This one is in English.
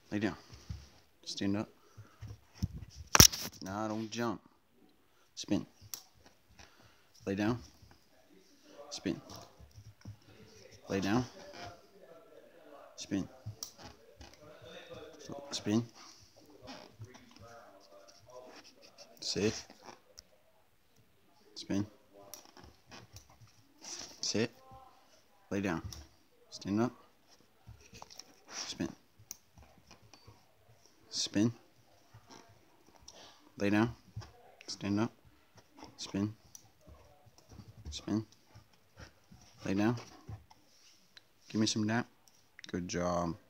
Lay down. Stand up. Nah, don't jump. Spin. Lay down. Spin. Lay down. Spin. Spin. Sit. Spin. Sit. Lay down. Stand up. Spin. Spin. Lay down. Stand up. Spin. Spin. Lay down. Give me some nap. Good job.